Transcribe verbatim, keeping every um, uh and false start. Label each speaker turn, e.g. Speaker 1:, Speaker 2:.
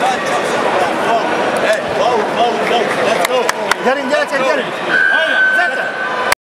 Speaker 1: Hey, go, go, go. Let's go.
Speaker 2: Get him, get him, get him.